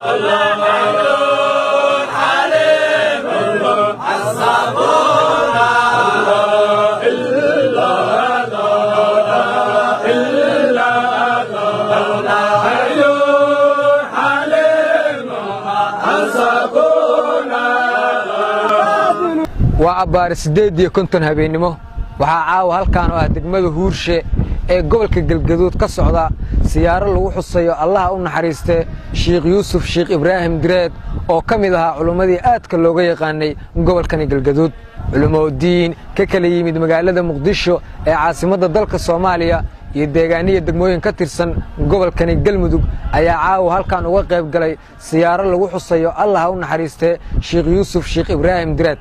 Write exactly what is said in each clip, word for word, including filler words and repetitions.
waa abbaar sideed iyo konton habeenimo waxaa caawa halkaan oo ah degmada Huurshe ee gobolka Galgaduud ka socda siyaaro lagu xusayo Allah u naxariistay Sheekh Yuusuf Sheekh Ibraahim Direed oo kamid ahaa culimadii aadka looga yaqaanay gobolkan Galgaduud culimo diin ka kala yimid magaalada Muqdisho ee caasimadda dalka Soomaaliya iyo deegaaniya degmooyin ka tirsan gobolkan Galmudug ayaa caawa halkaan uga qayb galay siyaaro lagu xusayo Allah u naxariistay Sheekh Yuusuf Sheekh Ibraahim Direed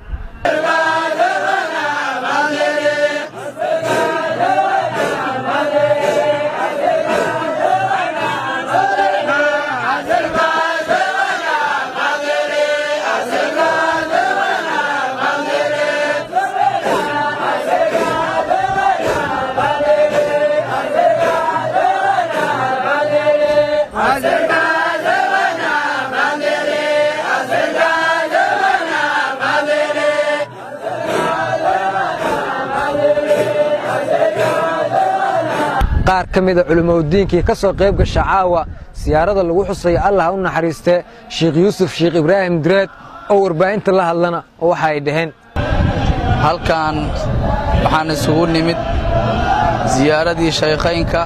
qaar kamida culimo diinkii ka soo qayb gashay caawa siyaarada lagu xusay Allah u naxariistay Sheekh Yuusuf Sheekh Ibraahim Direed oo warbaahinta la hadlana waxa ay dhaheen halkaan waxaan isugu nimid ziyaaradii sheekhaynka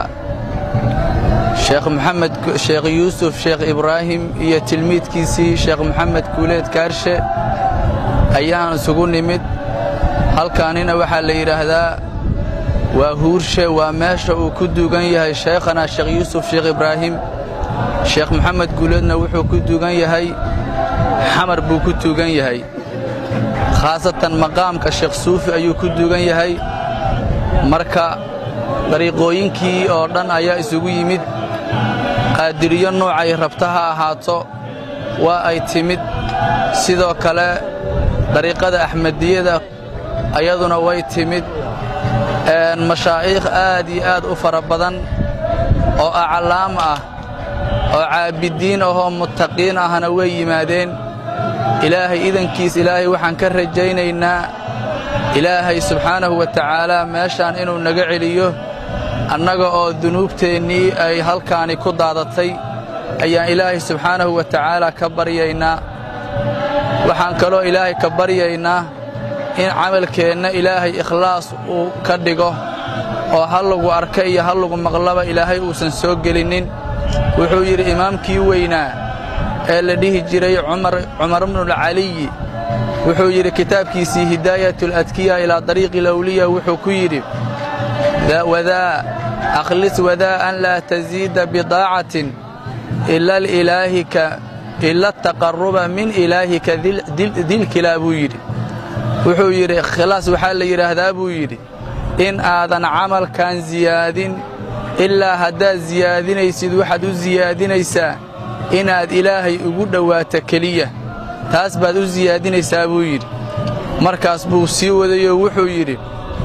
Sheekh Maxamed Sheekh Yuusuf Sheekh Ibraahim iyo tilmiidkiisii Sheekh Maxamed Kuuleed Kaarshe ayaan isugu nimid halkaanina waxa la yiraahdaa waa Huurshe waa meesha uu ku duugan yahay sheekhana Sheekh Yuusuf Sheekh Ibraahim Sheekh Maxamed Kuuleedna wuxuu ku duugan yahay xamar buu ku duugan yahay khaasatan maqaamka Sheekh Suufi ayuu ku duugan yahay marka dariiqooyinkii oo dhan ayaa isugu yimid qaadiriyo noocay rabtaha ahaato waa ay timid sidoo kale dariiqada Axmediyada ayaduna way timid een mashaayikh aad iyo aad u fara badan oo aclaam ah oo caabidiin oo muttaqiin ahna way yimaadeen ilaahay idankiis ilaahay waxaan ka rajaynaynaa ilaahay subxaanahu wa ta'aala meeshaan inuu naga celiyo annaga oo dunuubteennii ay halkaani ku daadatay ayaan ilaahay subxaanahu wa ta'aala ka baryaynaa waxaan kaloo ilaahay ka baryaynaa in camalkeenna ilaahay ikhlaas uu ka dhigo oo hal lagu arka iyo hal lagu maqlaba ilaahay uusan soo gelinin wuxuu yidhi imaamkii weynaa ee la dhihi jiray cumar cumar ibn al-ali wuxuu yidhi kitaabkiisii hidaayatul adkiya ila dariiqi al-awliya wuxuu ku yidhi wadaa akhlis wadaa an la taziida bidaacatin illa al-ilaahika illa taqarruba min ilaahika dil kilaabu yidhi wuxuu yidhi khilaas waxa la yiraahdaa buu yidhi in aadan camalkan ziyaadin ilaa hadaa ziyaadinaysid waxaad u ziyaadinaysaa inaad ilaahay ugu dhawaato kaliya taas baad u ziyaadinaysaa buu yidhi markaas buu sii wadayo wuxuu yidhi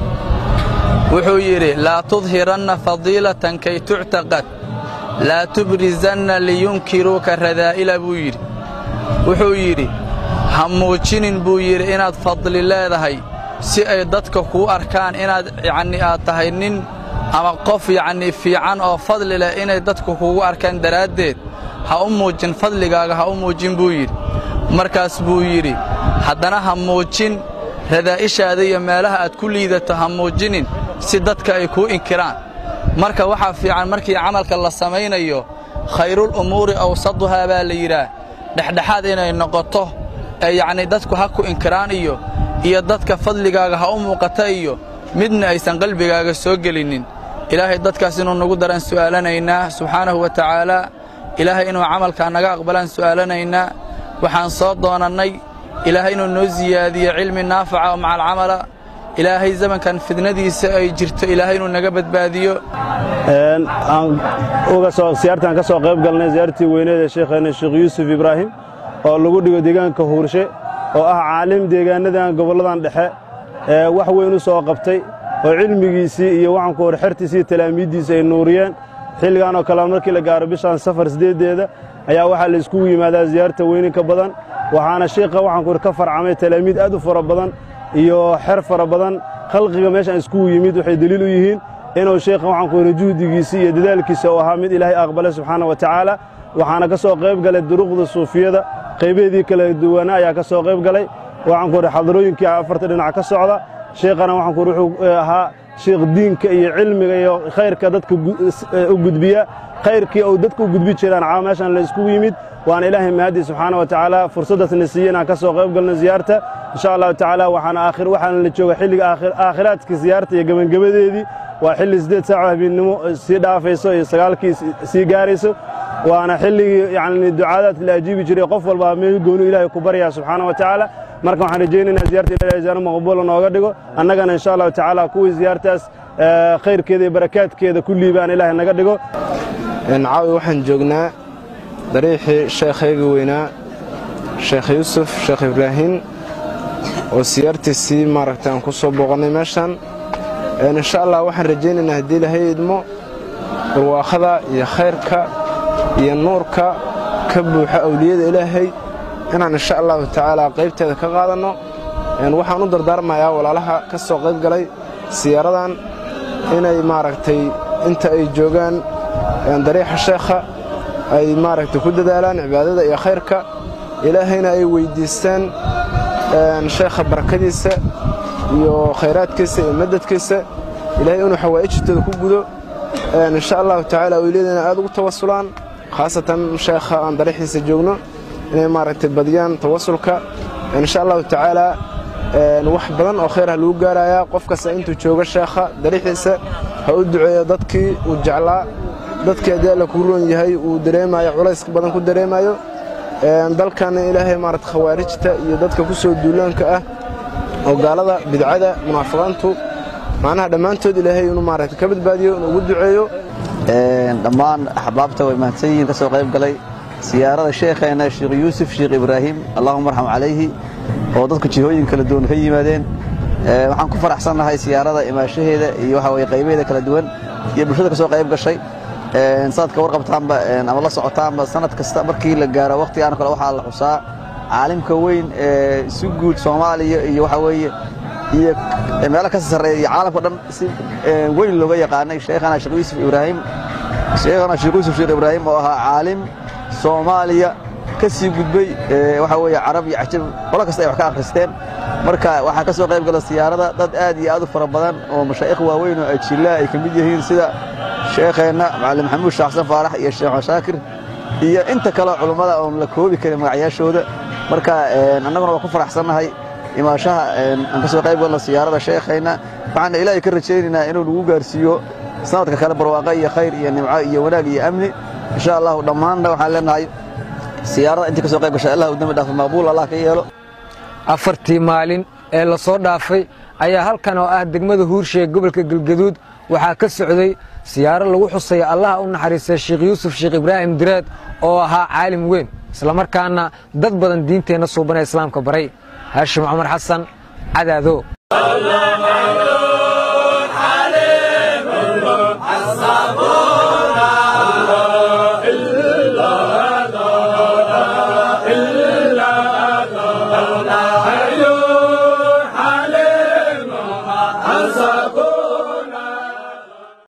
wuxuu yidhi laa tudhiranna fadiilatan kay tu'taqad laa tubrizanna liyunkiruka radaa'ila buu yidhi wuxuu yidhi ha muujinin buu yidhi inaad fadli leedahay si ay dadka kuu arkaan inaad yacni aad tahay nin ama qof yacni fiican oo fadli leh inay dadku kugu arkaan daraaddeed ha u muujin fadligaaga ha u muujin buu yidhi markaas buu yidhi haddana ha muujin radaa'ishaada iyo meelaha aad ku liidato ha muujinin si dadka ay kuu inkiraan marka waxaa fiican markii camalka la samaynayo khayrul umuuri awsaduhaa baa la yidhaah dhexdhexaad inay noqoto ee yacni dadku ha ku inkiraan iyo iyo dadka fadligaaga ha u muuqata iyo midna aysan qalbigaaga soo gelinin ilaahay dadkaas inuu nagu daran su'aalanaynaa subxaanahu wa ta'aala ilaahay inuu camalka naga aqbalaan su'aalanaynaa waxaan soo doonannay ilaahay inuu noo ziyaadiyo cilmi naafica oo macal camala ilaahay zamankan fidnadiisa ay jirto ilaahay inuu naga badbaadiyo een aan uga soo siyaartan ka soo qayb galnay ziyaartii weyneed ee sheekheena Sheekh Yuusuf Ibraahim oo lagu dhigo deegaanka Huurshe oo ah caalim deegaanadan goboladan dhexe ee wax weyn u soo qabtay oo cilmigiisii iyo waxaan ku hor xirtiisii talaamiidiisa ay nuuriyeen xilligan oo kala markii la gaaro bishan safar sideedeeda ayaa waxaa la iskugu yimaadaa ziyaarta weyninka badan waxaana sheekha waxaan ku ka farcamay talaamiid aad u fara badan iyo xer fara badan khalqiga meeshaan iskugu yimid waxay daliil u yihiin inuu sheekha waxaan ku yidhi juhdigiisii iyo dadaalkiisa oo ahaa mid ilaahay aqbalay subxaana wa tacaala waxaana ka soo qayb galay duruqda suufiyada qaybeedii kala duwanaa ayaa ka soo qayb galay waxaan ku yidhi xadarooyinkii afarta dhinac ka socda sheekhana waxaan ku yidhi wuxuu ahaa sheekh diinka iyo cilmiga iyo khayrka dadka u gudbiya khayrkii uu dadka u gudbi jiraan caawa meeshaan la iskugu yimid waana ilaahay mahadi subxaana wa tacaala fursaddaasna siiyey inaan ka soo qayb galno ziyaarta insha allahu tacaala waxaana aakhir waxaana la jooga xilliga aakhiraadka ziyaarta iyo gebangebadeedii waa xilli siddeed saaco habeennimo sii dhaafayso iyo sagaalkii sii gaarayso waana xilligii yacni ducaadaadka la ajiibi jiray qof walba meel gooni ilaahay ku baryaa subxaana wa tacaala marka waxaan rajaynaynaa ziyaarta ilaahay ziyaaro maqbuula nooga dhigo annagana insha allahu tacaala kuwii ziyaartaas khayrkeeda iyo barakaadkeeda kullii baan ilaahay naga dhigo caawi waxaan joognaa dariixii sheekhayga weynaa sheekh yuusuf sheekh ibraahim oo siyaartiisii maaragtay aan ku soo booqannay meeshaan insha allah waxaan rajaynaynaa haddii ilaahay idmo barwaaqada iyo khayrka iyo nuurka ka buuxa awliyada ilaahay inaan insha allahu tacaala qaybteeda ka qaadanno waxaan u dardaarmayaa walaalaha ka soo qayb galay siyaaradan inay maaragtay inta ay joogaan dariixa sheekha ay maaragtay ku dadaalaan cibaadada iyo khayrka ilaahayna ay weyddiistaan sheekha barakadiisa iyo khayraadkiisa iyo madadkiisa ilaahay inuu xawaa'ijtooda ku gudo insha allahu tacaala awliyadana aad ugu tawasulaan khaasatan sheekha aan dariixiisa joogno inay maaragtay badiyaan tawasulka insha allahu tacaala wax badan oo khayr ah lagu gaarayaa qof kasta intuu joogo sheekha dariixiisa ha u duceeyo dadkii uu jeclaa dadkii haddii alla kuu roon yahay uu dareemayo culays badan ku dareemayo dalkana ilaahay maaragta khawaarijta iyo dadka ku soo duulaanka ah oo gaalada bidcada munaafiqiintu macnaha dhammaantood ilaahay inuu maaragta ka badbaadiyo inuu ugu duceeyo dhammaan axbaabta way mahadsan yihiin ka soo qayb galay siyaarada sheekheena sheekh yuusuf sheekh ibraahim allahumma arham calayhi oo dadku jihooyin kala duwan ka yimaadeen waxaan ku faraxsannahay siyaarada imaashaheeda iyo waxa weeye qaybaheeda kala duwan iyo bulshada ka soo qayb gashay sanadka warqabtaanba ama la socotaanba sanad kasta markii la gaaro waqtigaan kale waxaa la xusaa caalimka weyn ee si guud Soomaaliya iyo waxa weeye iyo meelo ka sarreeya iyo caalamka dhan si weyn looga yaqaanay sheekhana sheekh yuusuf ibraahim sheekhana sheekh yuusuf sheekh ibraahim oo ahaa caalim Soomaaliya ka sii gudbay waxa weeye Carab iyo Cajab wala kasta ay wax ka akhristeen marka waxa ka soo qayb galay siyaarada dad aad iyo aad u fara badan oo mashaayikh waaweyn oo ajila ay kamid yihiin sida sheekheena macallin maxamuud shaxsan faarax iyo sheekh shaakir iyo inta kale culimada oo la koobi karin magacyashooda marka annaguna waa ku faraxsanahay imaashaha aan ka soo qayb galno siyaarada sheekheena waxaan ilaahay ka rajaynaynaa inuu nagu gaarsiiyo sanadka kale barwaaqo iyo khayr iyo nimco iyo wanaag iyo amni insha Allah dhamaanna waxaan leenahay siyaarada inta ka soo qayb gashay Allah u dama dhaafo maqbuul Allah ka yeelo afartii maalin ee la soo dhaafay ayaa halkan oo ah degmada Huurshe gobolka Galgaduud waxaa ka socday siyaaro lagu xusay Allah u naxariistay Sheekh Yuusuf Sheekh Ibraahim Diraad oo ahaa caalim weyn isla markaana dad badan diinteena soo banay islaamka baray Hashim Umar Xasan Cadaado